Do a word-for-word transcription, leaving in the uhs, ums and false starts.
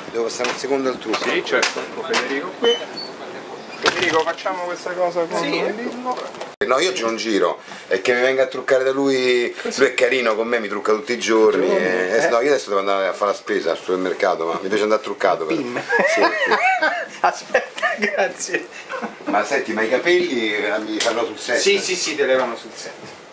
Devo passare un secondo al trucco. Sì, certo, Federico qui. Federico, facciamo questa cosa con Sì. Lillo. No, io c'ho un giro, e che mi venga a truccare da lui, lui è carino con me, mi trucca tutti i giorni. E, eh. No, io adesso devo andare a fare la spesa al supermercato, ma mi piace andare truccato. Per... Pim. Sì, sì. Aspetta, grazie. Ma senti, ma i capelli mi fanno sul set? Sì, sì, sì, te levano sul set.